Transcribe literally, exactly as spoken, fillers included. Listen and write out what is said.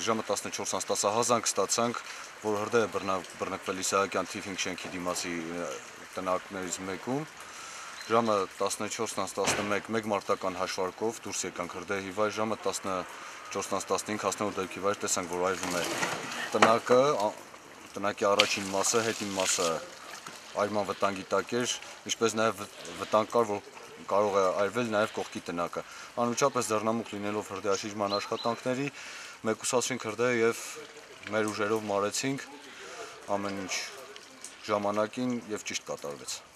ժամը տասնչորսից տասը հազանգ ստացանք, որ հրդեհ է բռնկվել Իսահակյան թիվ հինգ շենքի դիմացի տնակներից մեկում։ Ժամը տասնչորսից տասնմեկ մեկ մարտական հաշվարկով դուրս եկանք հրդեհի վայր, ժամը տասնչորսից տասնհինգ հասնելով դեպքի վայր տեսանք, որ այրվում է տնակը, տնակի առաջին մասը, հետին մասը այրման վտանգի տակ էր, ինչպես նաև վտանգ կար, որ կարող է այրվել նաև կողքի տնակը։ Անմիջապես ձեռնամուխ լինելով հրդեհաշիժման աշխատանքների, մեկուսացրինք հրդեհը եւ մեր ուժերով մարեցինք ամեն ինչ ժամանակին եւ ճիշտ կատարվեց։